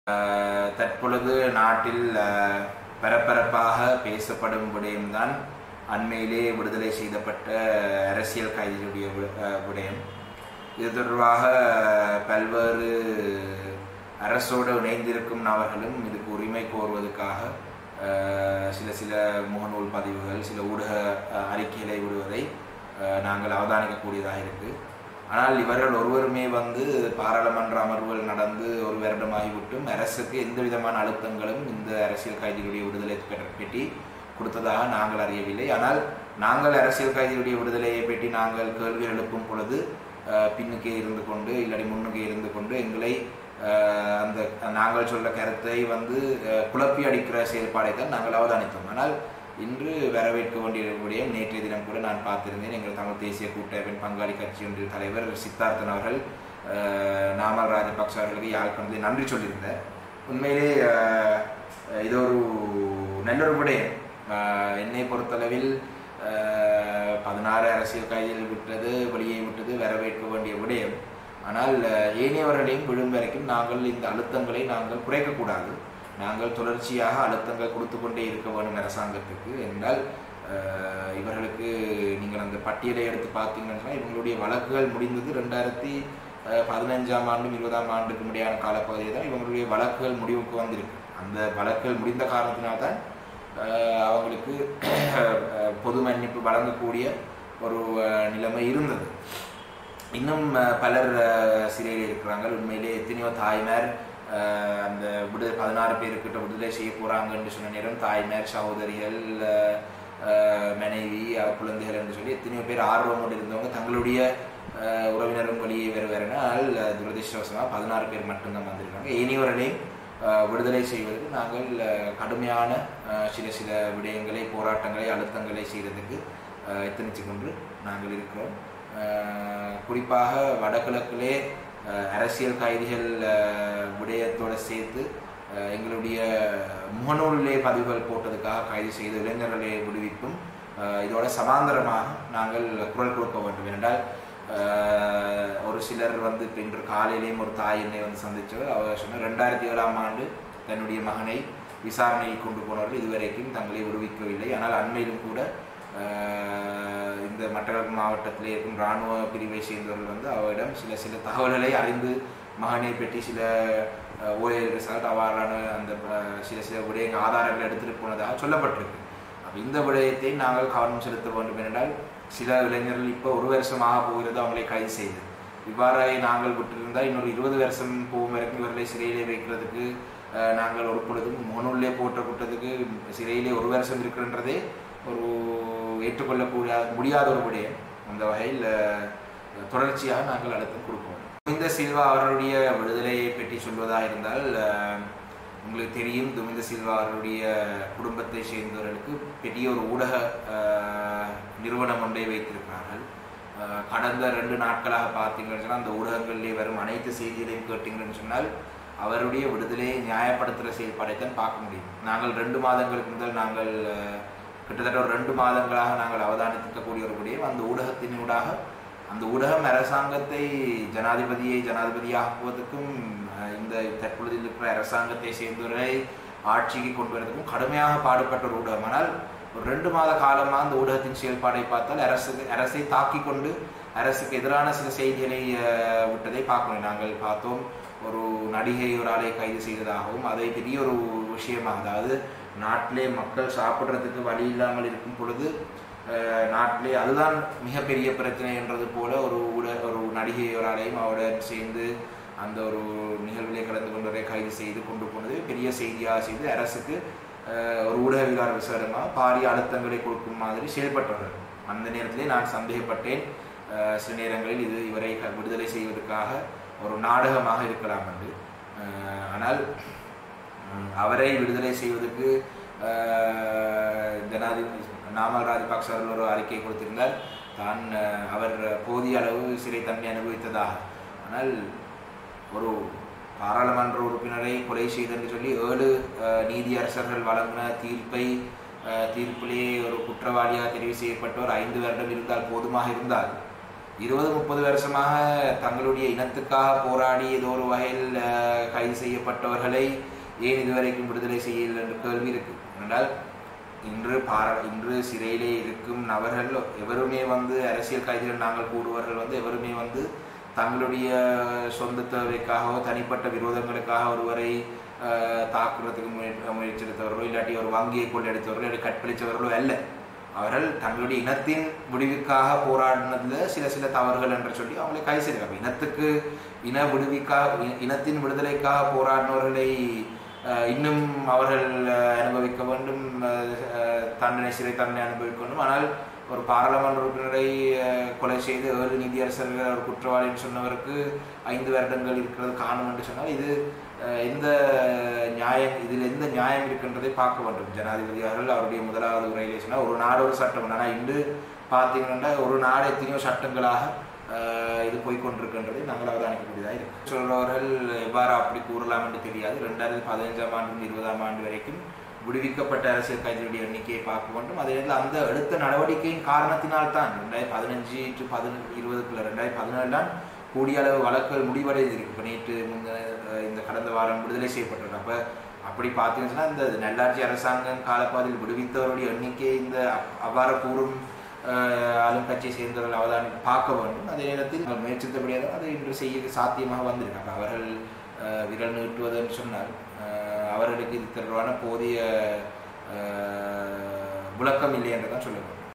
தற்பொழுது நாட்டில் பரபரப்பாக பேசப்படும் விடயம்தான் அண்மையிலே விடுதலை செய்யப்பட்ட அரசியல் கைதிகளுடைய விடயம். இது தொடர்பாக பல்வேறு அரசோடு இணைந்திருக்கும் நபர்களும் இதுக்கு உரிமை கோருவதற்காக சில முகநூல் பதிவுகள், சில ஊடக அறிக்கைகளை விடுவதை நாங்கள் அவதானிக்கக்கூடியதாக இருக்குது. ஆனால் இவர்கள் ஒருவருமே பாராளுமன்ற அமர்வுகள் நடந்து ஒரு வருடமாகிவிட்டும் அரசுக்கு எந்த விதமான அழுத்தங்களும் இந்த அரசியல் கைதிகளுடைய விடுதலை பற்றி கொடுத்ததாக நாங்கள் அறியவில்லை. ஆனால் நாங்கள் அரசியல் கைதிகளுடைய விடுதலையை பற்றி நாங்கள் கேள்வி எழுப்பும் பொழுது பின்னுக்கே இருந்து கொண்டு இல்லாடி முன்னுக்கே இருந்து கொண்டு எங்களை அந்த நாங்கள் சொல்ல கருத்தை குழப்பி அடிக்கிற செயல்பாடை தான் நாங்கள் அவதானித்தோம். ஆனால் இன்று வரவேற்க வேண்டிய விடயம், நேற்றைய தினம் கூட நான் பார்த்திருந்தேன், எங்கள் தமிழ் தேசிய கூட்டமைப்பின் பங்காளி கட்சி ஒன்றிய தலைவர் சித்தார்த்தன் அவர்கள் நாமல் ராஜபக்ச அவர்களுக்கு யாழ்ப்பாணத்தில் நன்றி சொல்லியிருந்தார். உண்மையிலே இது ஒரு நல்லொரு விடயம். என்னை பொறுத்தளவில் 16 அரசியல் கைதிகள் விட்டது, வெளியே விட்டது வரவேற்க வேண்டிய விடயம். ஆனால் ஏனையவர்களையும் விழும் வரைக்கும் நாங்கள் இந்த அழுத்தங்களை நாங்கள் குறைக்கக்கூடாது. நாங்கள் தொடர்ச்சியாக அழுத்தங்கள் கொடுத்து கொண்டே இருக்க வேண்டும் அரசாங்கத்துக்கு. என்றால் இவர்களுக்கு நீங்கள் அந்த பட்டியலை எடுத்து பார்த்தீங்கன்னா இவங்களுடைய வழக்குகள் முடிந்தது 2015ஆம் ஆண்டும் 20ஆம் ஆண்டுக்கு முடியான காலப்பகுதியை தான் இவங்களுடைய வழக்குகள் முடிவுக்கு வந்திருக்கு. அந்த வழக்குகள் முடிந்த காரணத்தினால்தான் அவங்களுக்கு பொது மன்னிப்பு வழங்கக்கூடிய ஒரு நிலைமை இருந்தது. இன்னும் பலர் சிறையில் இருக்கிறாங்க. உண்மையிலே எத்தனையோ தாய்மார் அந்த 16 பேருக்கிட்ட விடுதலை செய்ய போகிறாங்கன்னு சொன்ன நேரம் தாய்மார், சகோதரிகள், மனைவி, குழந்தைகள் என்று சொல்லி எத்தனையோ பேர் ஆர்வமோடு இருந்தவங்க தங்களுடைய உறவினரும் வெளியே வருவார்கள். துரதிருஷ்டவசமாக 16 பேர் மட்டும்தான் வந்திருக்காங்க. இனிவர்களையும் விடுதலை செய்வதற்கு நாங்கள் கடுமையான சில விடயங்களை, போராட்டங்களை, அழுத்தங்களை செய்வதற்கு எத்தனிச்சு கொண்டு நாங்கள் இருக்கிறோம். குறிப்பாக வடகிழக்கிலே அரசியல் கைதிகள் விடயத்தோடு சேர்த்து எங்களுடைய முகநூலிலே பதிவுகள் போட்டதுக்காக கைது செய்த இளைஞர்களை விடுவிப்பும் இதோட சமாந்தரமாக நாங்கள் குரல் கொடுக்க வேண்டும். என்றால் ஒரு சிலர் இன்று காலையிலேயும் ஒரு தாய் என்னை சந்தித்தவர். அவர் சொன்ன 2007ஆம் ஆண்டு தன்னுடைய மகனை விசாரணையை கொண்டு போனவர்கள் இதுவரைக்கும் தங்களை விடுவிக்கவில்லை. ஆனால் அண்மையிலும் கூட இந்த மட்டக்களப்பு மாவட்டத்தில் இருக்கும் இராணுவ பிரிவை சேர்ந்தவர்கள் அவரிடம் சில தகவல்களை அறிந்து மகனை பற்றி சில ஓயல் ரிசால்ட் அவ்வாறான அந்த சில விடயங்கள் ஆதாரங்களை எடுத்துகிட்டு போனதாக சொல்லப்பட்டிருக்கு. அப்போ இந்த விடயத்தை நாங்கள் கவனம் செலுத்த வேண்டும். என்றால் சில இளைஞர்கள் இப்போ 1 வருஷமாக போகிறது அவங்களை கைது செய்து. இவ்வாறு நாங்கள் விட்டிருந்தால் இன்னொரு 20 வருஷம் போகும் வரைக்கும் இவர்களை சிறையிலே வைக்கிறதுக்கு நாங்கள் ஒரு பொழுதும் முகநூலிலே போட்ட கூட்டத்துக்கு சிறையிலே 1 வருஷம் இருக்கின்றதே ஒரு ஏற்றுக்கொள்ளக்கூடிய முடியாத ஒரு விடயம். அந்த வகையில் தொடர்ச்சியாக நாங்கள் அழுத்தம் கொடுப்போம். துமிந்த சில்வா அவர்களுடைய விடுதலையை பற்றி சொல்வதாக இருந்தால் உங்களுக்கு தெரியும், துமிந்த சில்வா அவர்களுடைய குடும்பத்தை சேர்ந்தவர்களுக்கு பெரிய ஒரு ஊடக நிறுவனம் ஒன்றை வைத்திருக்கிறார்கள். கடந்த 2 நாட்களாக பார்த்தீங்கன்னு சொன்னால் அந்த ஊடகங்களிலே வரும் அனைத்து செய்திகளையும் கேட்டீங்கன்னு சொன்னால் அவருடைய விடுதலையை நியாயப்படுத்துகிற செயல்பாடைத்தான் பார்க்க முடியும். நாங்கள் 2 மாதங்களுக்கு முதல் நாங்கள் கிட்டத்தட்ட ஒரு 2 மாதங்களாக நாங்கள் அவதானிக்கக்கூடிய ஒரு விடயம், அந்த ஊடகத்தினூடாக அந்த ஊடகம் அரசாங்கத்தை ஜனாதிபதியாக்குவதற்கும் இந்த தற்பொழுதில் இருக்கிற அரசாங்கத்தை சேர்ந்தவர்களை ஆட்சிக்கு கொண்டு வரதுக்கும் கடுமையாக பாடுபட்ட ஒரு ஊடகம். ஆனால் ஒரு 2 மாத காலமாக அந்த ஊடகத்தின் செயல்பாடை பார்த்தால் அரசை தாக்கி கொண்டு அரசுக்கு எதிரான சில செய்திகளை விட்டதை பார்க்கணும். நாங்கள் பார்த்தோம், ஒரு நடிகை ஒரு ஆளை கைது செய்ததாகவும் அதை பெரிய ஒரு விஷயமாக, அதாவது நாட்டிலே மக்கள் சாப்பிட்றதுக்கு வழி இல்லாமல் இருக்கும் பொழுது நாட்டிலே அதுதான் மிகப்பெரிய பிரச்சனை என்றது போல ஒரு நடிகை ஒரு ஆளையும் அவருடன் சேர்ந்து அந்த ஒரு நிகழ்விலே கலந்து கொண்டவரை கைது செய்து கொண்டு போனது பெரிய செய்தியாக செய்து அரசுக்கு ஒரு ஊடகவியலாளர் விசாரமாக பாரிய அழுத்தங்களை கொடுக்கும் மாதிரி செயல்பட்டவர்கள். அந்த நேரத்திலே நான் சந்தேகப்பட்டேன், சில நேரங்களில் இது இவரை விடுதலை செய்வதற்காக ஒரு நாடகமாக இருக்கலாம் என்று. ஆனால் அவரை விடுதலை செய்வதற்கு ஜனாதிபதி நாமல் ராஜபக்ச அவர்கள் ஒரு அறிக்கை கொடுத்திருந்தார், அவர் போதிய அளவு சிறை தண்டனை அனுபவித்ததாக. ஆனால் ஒரு பாராளுமன்ற உறுப்பினரை கொலை செய்தென்று சொல்லி 7 நீதியரசர்கள் வழங்கின தீர்ப்பிலே ஒரு குற்றவாளியாக தெரிவு செய்யப்பட்டவர் 5 வருடம் இருந்தால் போதுமாக இருந்தால் 20-30 வருஷமாக தங்களுடைய இனத்துக்காக போராடி ஏதோ ஒரு வகையில் கைது செய்யப்பட்டவர்களை ஏன் இதுவரைக்கும் விடுதலை செய்யல என்ற கேள்வி இருக்கு. என்றால் இன்று சிறையிலே இருக்கும் நபர்கள் எவருமே வந்து அரசியல் கைதிகள் நாங்கள் கூடுவர்கள் எவருமே தங்களுடைய சொந்த தேவைக்காகவோ தனிப்பட்ட விரோதங்களுக்காக ஒருவரை தாக்குறதுக்கு முயற்சித்தவர்களோ இல்லாட்டி ஒரு வங்கியை கொள்ளெடுத்தவர்களோ இல்லை கற்பழித்தவர்களோ அல்ல. அவர்கள் தங்களுடைய இனத்தின் முடிவுக்காக போராடினதுல சில தவறுகள் என்று சொல்லி அவங்களை கைது செய்திருக்காங்க. இனத்தின் விடுதலைக்காக போராடினவர்களை இன்னும் அவர்கள் அனுபவிக்க வேண்டும், சிறை தண்டனை அனுபவிக்க வேண்டும். ஆனால் ஒரு பாராளுமன்ற உறுப்பினரை கொலை செய்து 7 நீதியரசர்கள் ஒரு குற்றவாளின்னு சொன்னவருக்கு 5 வருடங்கள் இருக்கிறது காணும் என்று சொன்னால் இது இதில் எந்த நியாயம் இருக்கின்றதை பார்க்க வேண்டும். ஜனாதிபதி அவர்கள் அவருடைய முதலாவது உரையிலே சொன்னால் ஒரு நாடு ஒரு சட்டம். ஆனால் இன்று பார்த்தீங்கன்னா ஒரு நாடு எத்தனையோ சட்டங்களாக இது போய்கொண்டிருக்கின்றதை நாங்கள் அவதானிக்கக்கூடியதாக இருக்கு. சொல்றவர்கள் எவ்வாறு அப்படி கூறலாம் என்று தெரியாது. 2015ஆம் ஆண்டு 20ஆம் ஆண்டு வரைக்கும் விடுவிக்கப்பட்ட அரசியல் கைதிகளுடைய எண்ணிக்கையை பார்க்க வேண்டும். அதே நேரத்தில் அந்த எடுத்த நடவடிக்கையின் காரணத்தினால் தான் 2015 to 2020 2017 தான் கூடிய அளவு வழக்குகள் முடிவடைந்திருக்கு. இப்போ நேற்று இந்த கடந்த வாரம் விடுதலை செய்யப்பட்டிருக்கு. அப்படி பார்த்தீங்கன்னா இந்த நல்லாட்சி அரசாங்கம் காலப்பாதையில் விடுவித்தவருடைய எண்ணிக்கை இந்த அவ்வாறு கூறும் ஆளும் கட்சியை சேர்ந்தவர்கள் அவதானி பார்க்க வேண்டும். அதே நேரத்தில் முயற்சித்தபடியாக அது இன்று செய்ய சாத்தியமாக வந்திருக்கு. அப்போ அவர்கள் விரல் நீட்டுவதுன்னு சொன்னால் அவர்களுக்கு இது தொடர்பான போதிய விளக்கம் இல்லை என்று தான் சொல்லுவோம்.